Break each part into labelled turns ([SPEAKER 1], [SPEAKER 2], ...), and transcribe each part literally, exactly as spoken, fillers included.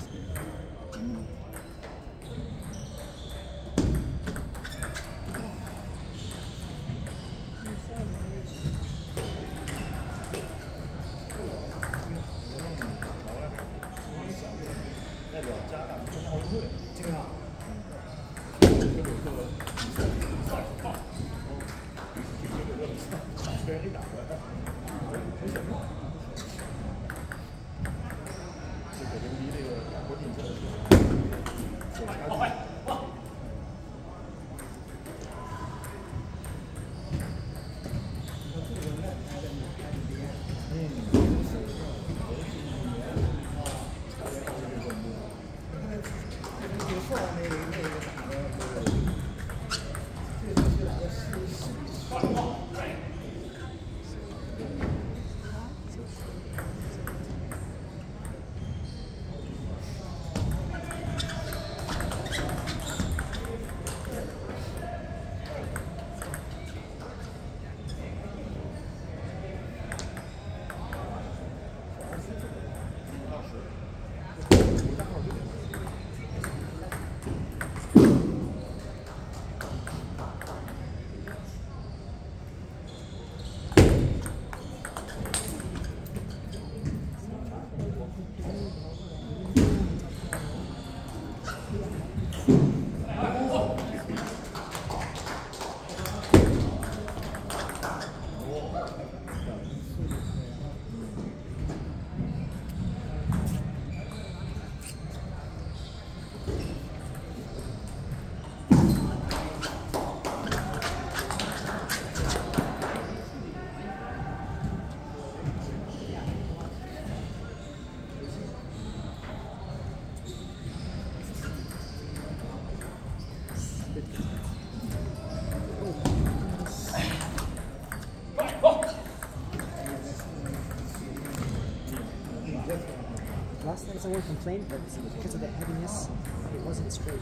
[SPEAKER 1] Last night someone complained, but because of the heaviness, it wasn't straight.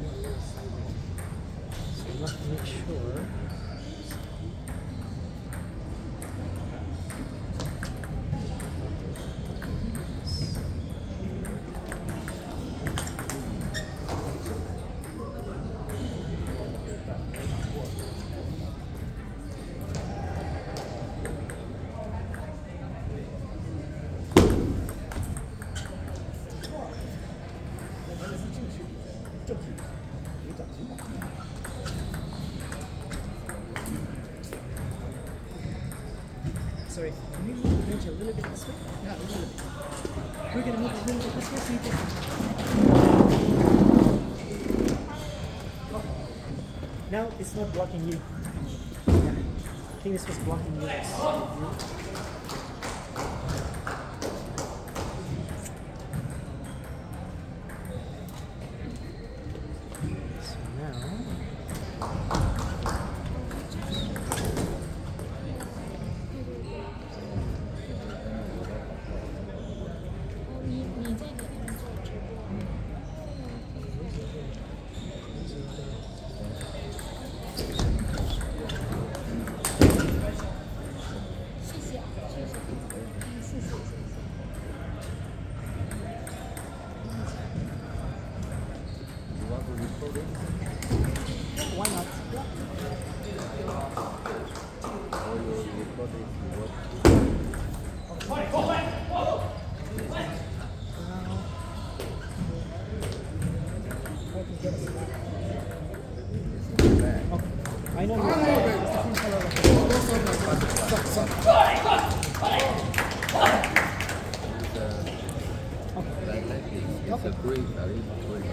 [SPEAKER 1] So we have to make sure. Sorry, can we move the bench a little bit this way? Yeah, a little bit. We're going to move a little bit this way so you can... Now it's not blocking you. Yeah. I think this was blocking you. Why not? I know.
[SPEAKER 2] It's a great, very great.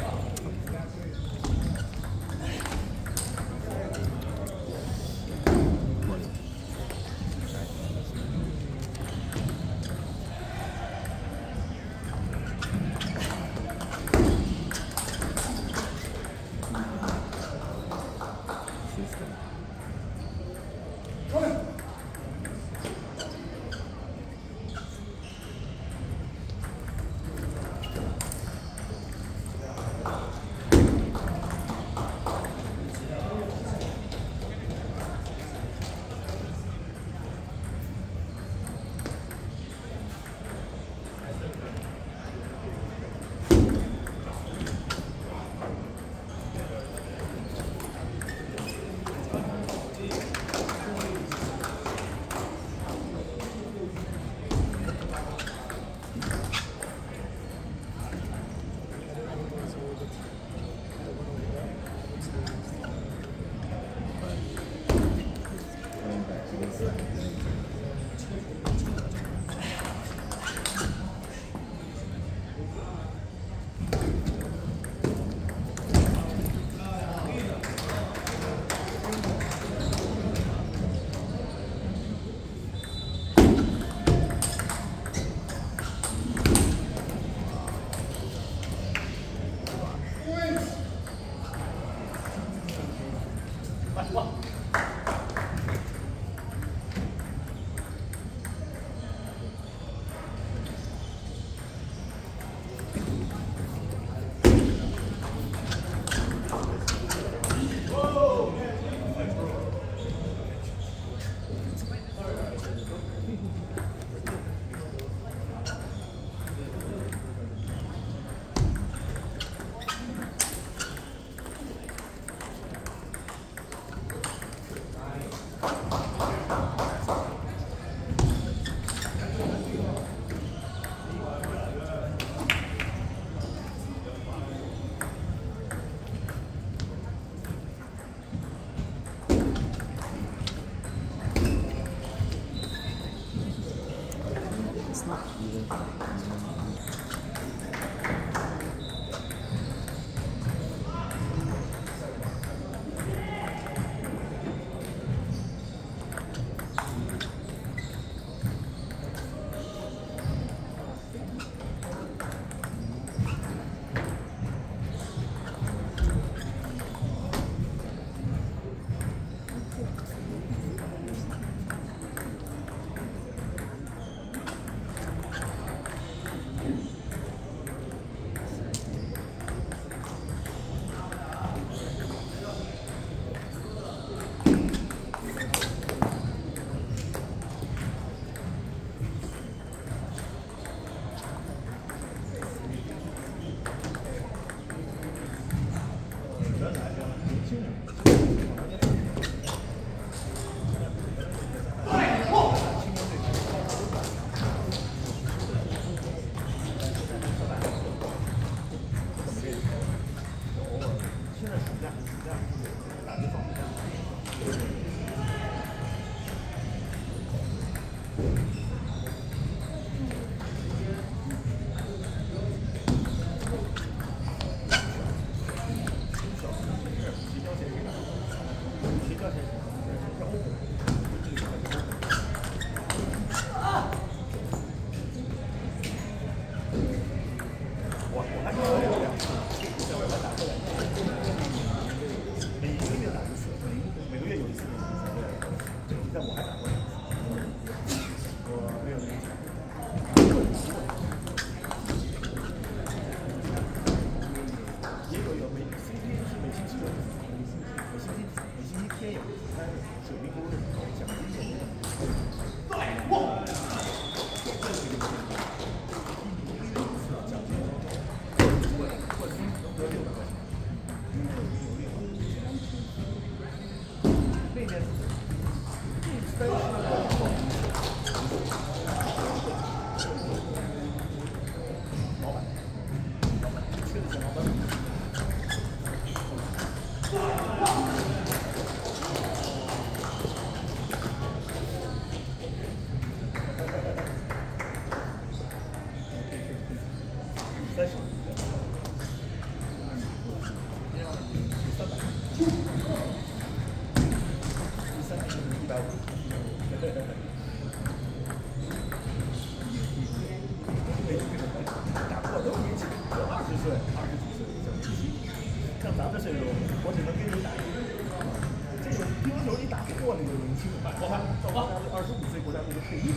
[SPEAKER 1] 对，二十几岁小年轻，像咱们这岁数，我只能跟你打一个。这种乒乓球你打不过那个年轻的，我看到国家队二十五岁国家队就退役。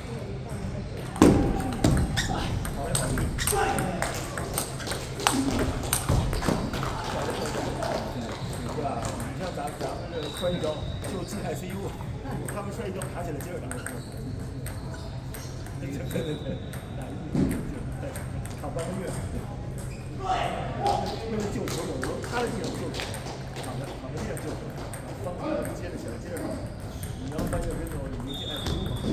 [SPEAKER 1] 好来好去。是吧？你像咱咱们这摔一跤就进 I C U， 他们摔一跤爬起来接着打。对对对对，打一对，躺半个月。为了救球，有时候他在地上救球，躺在躺在地上救球，翻过来接着起来接着打。你要半月之后，你就进 I C U 嘛。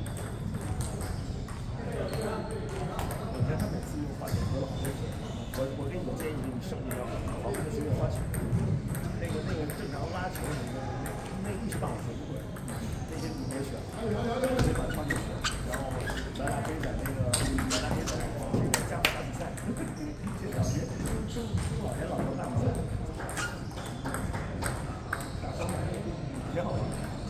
[SPEAKER 1] 我觉得他每次用发球都好多球。我我给你的建议，你胜利要好好的学学发球。那个那个正常拉球什么的，那一时半会学不会，那些你别学，得把发球学。然后咱俩可以在那个咱俩可以在这个加华打比赛，去小学中中老年老头大比赛，打双打，挺好玩。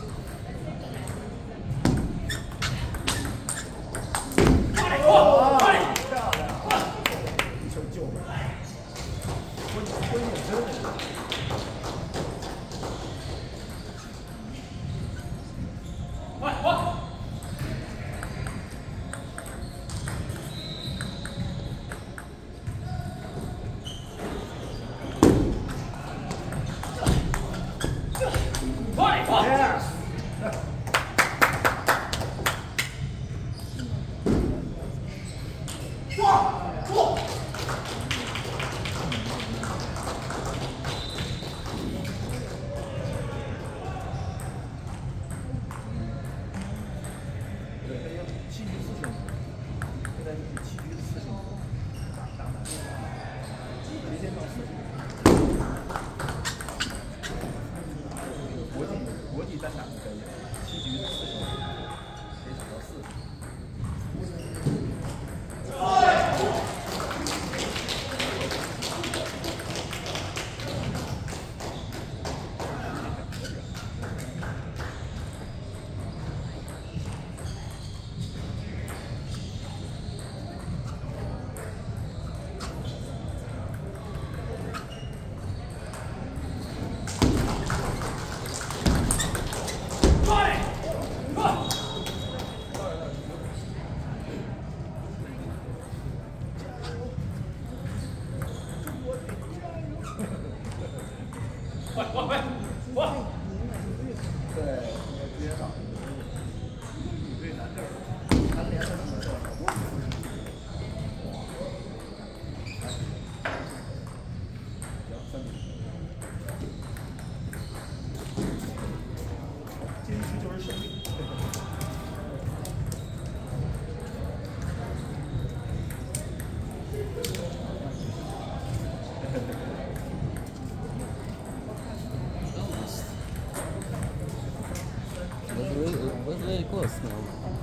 [SPEAKER 2] was very close now.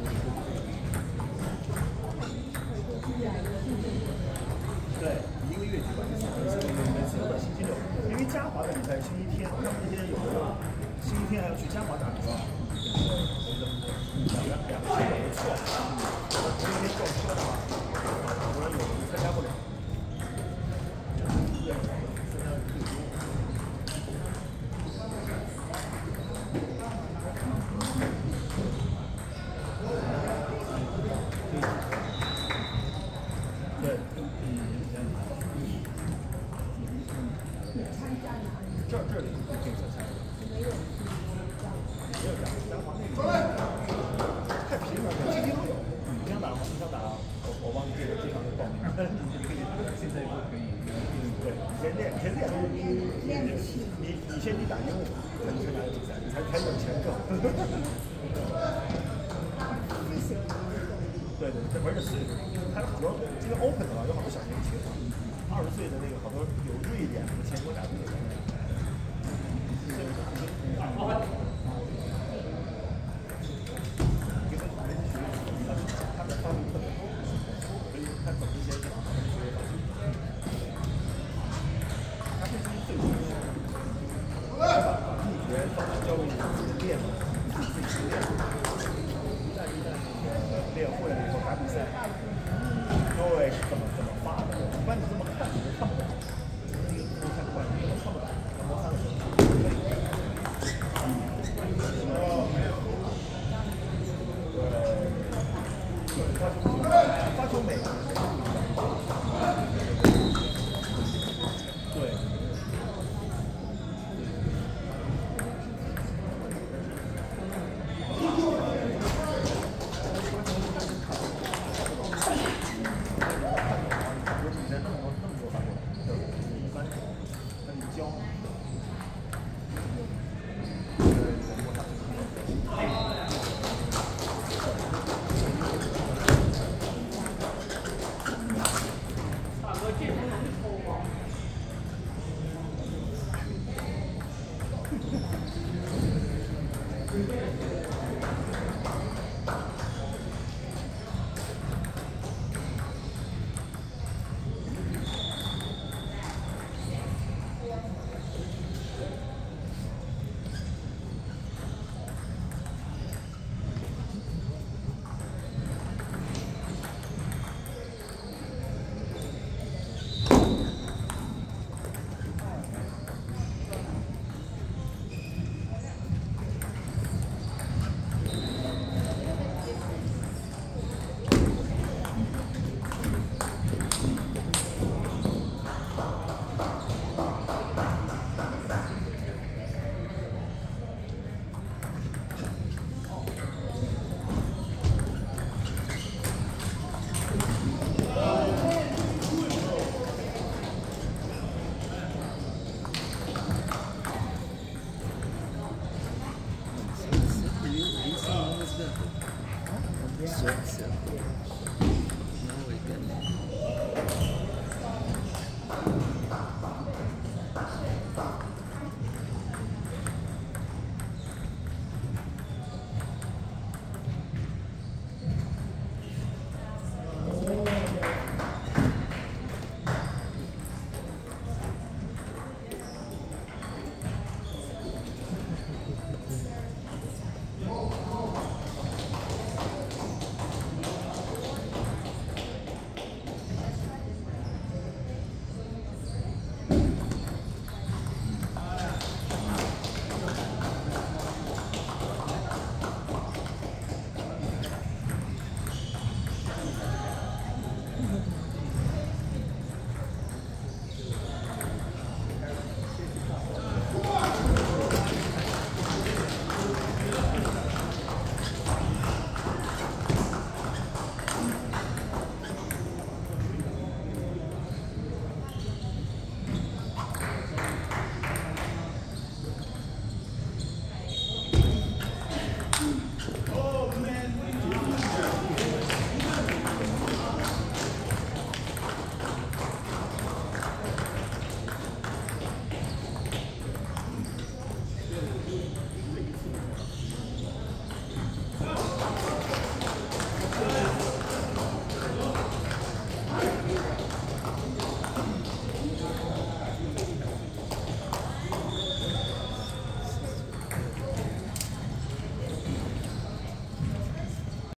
[SPEAKER 1] 对，一个月举办一次，每次都在星期六，因为嘉华的比赛星期天，他们那天有的星期天还要去嘉华打比赛，两两两个天也不错，那天撞车的话，我有参加不了。对，参加最多。对，这这里就可以参加。没有，没有嘉嘉华那个太频繁了，天天都有。你想打吗？你想打？我我帮你介介绍那个报名，你可以现在就可以。对，你先练，先练。练不起。你你先去打英文，才能参加比赛，你才才有钱挣。对对，这玩的岁数，还有好多，这个 open 的吧，有好多小年轻，二十岁的那个好多有瑞典和前国家队的。